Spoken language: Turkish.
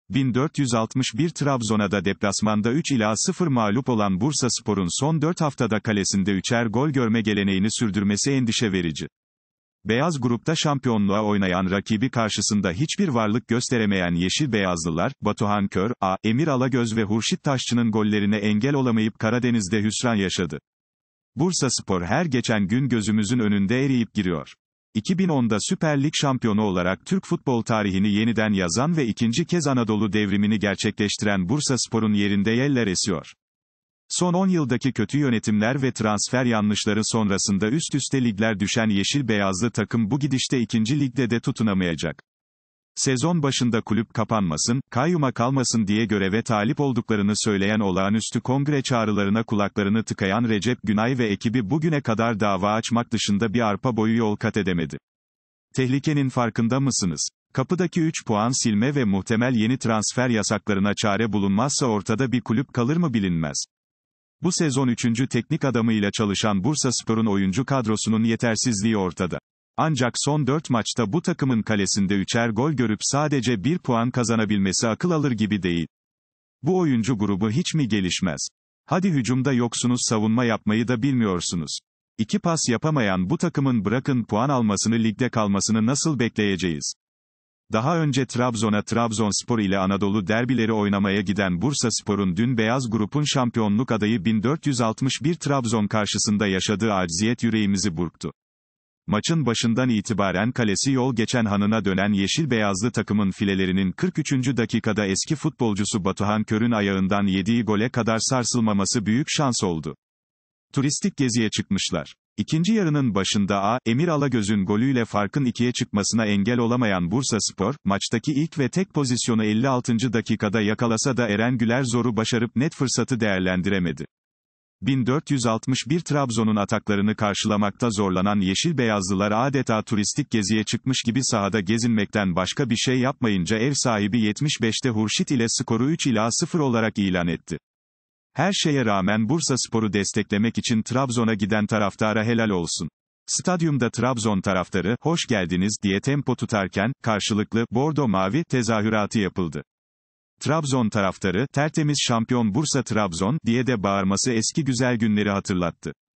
1461 Trabzon'a da deplasmanda 3-0 mağlup olan Bursaspor'un son 4 haftada kalesinde 3'er gol görme geleneğini sürdürmesi endişe verici. Beyaz grupta şampiyonluğa oynayan rakibi karşısında hiçbir varlık gösteremeyen Yeşil Beyazlılar, Batuhan Kör, Emir Alagöz ve Hurşit Taşçı'nın gollerine engel olamayıp Karadeniz'de hüsran yaşadı. Bursaspor her geçen gün gözümüzün önünde eriyip giriyor. 2010'da Süper Lig şampiyonu olarak Türk futbol tarihini yeniden yazan ve ikinci kez Anadolu devrimini gerçekleştiren Bursaspor'un yerinde yeller esiyor. Son 10 yıldaki kötü yönetimler ve transfer yanlışları sonrasında üst üste ligler düşen Yeşil Beyazlı takım bu gidişte 2. Ligde de tutunamayacak. Sezon başında kulüp kapanmasın, kayyuma kalmasın diye göreve talip olduklarını söyleyen olağanüstü kongre çağrılarına kulaklarını tıkayan Recep Günay ve ekibi bugüne kadar dava açmak dışında bir arpa boyu yol kat edemedi. Tehlikenin farkında mısınız? Kapıdaki 3 puan silme ve muhtemel yeni transfer yasaklarına çare bulunmazsa ortada bir kulüp kalır mı bilinmez. Bu sezon 3. teknik adamıyla çalışan Bursaspor'un oyuncu kadrosunun yetersizliği ortada. Ancak son 4 maçta bu takımın kalesinde 3'er gol görüp sadece 1 puan kazanabilmesi akıl alır gibi değil. Bu oyuncu grubu hiç mi gelişmez? Hadi hücumda yoksunuz, savunma yapmayı da bilmiyorsunuz. 2 pas yapamayan bu takımın bırakın puan almasını, ligde kalmasını nasıl bekleyeceğiz? Daha önce Trabzonspor ile Anadolu derbileri oynamaya giden Bursaspor'un dün beyaz grubun şampiyonluk adayı 1461 Trabzon karşısında yaşadığı acziyet yüreğimizi burktu. Maçın başından itibaren kalesi yol geçen hanına dönen Yeşil Beyazlı takımın filelerinin 43. dakikada eski futbolcusu Batuhan Kör'ün ayağından yediği gole kadar sarsılmaması büyük şans oldu. Turistik geziye çıkmışlar. İkinci yarının başında Emir Alagöz'ün golüyle farkın 2'ye çıkmasına engel olamayan Bursaspor, maçtaki ilk ve tek pozisyonu 56. dakikada yakalasa da Eren Güler zoru başarıp net fırsatı değerlendiremedi. 1461 Trabzon'un ataklarını karşılamakta zorlanan Yeşil Beyazlılar adeta turistik geziye çıkmış gibi sahada gezinmekten başka bir şey yapmayınca ev sahibi 75'te Hurşit ile skoru 3-0 olarak ilan etti. Her şeye rağmen Bursaspor'u desteklemek için Trabzon'a giden taraftara helal olsun. Stadyumda Trabzon taraftarı, "Hoş geldiniz" diye tempo tutarken, karşılıklı, "Bordo Mavi" tezahüratı yapıldı. Trabzon taraftarı, "Tertemiz şampiyon Bursa Trabzon" diye de bağırması eski güzel günleri hatırlattı.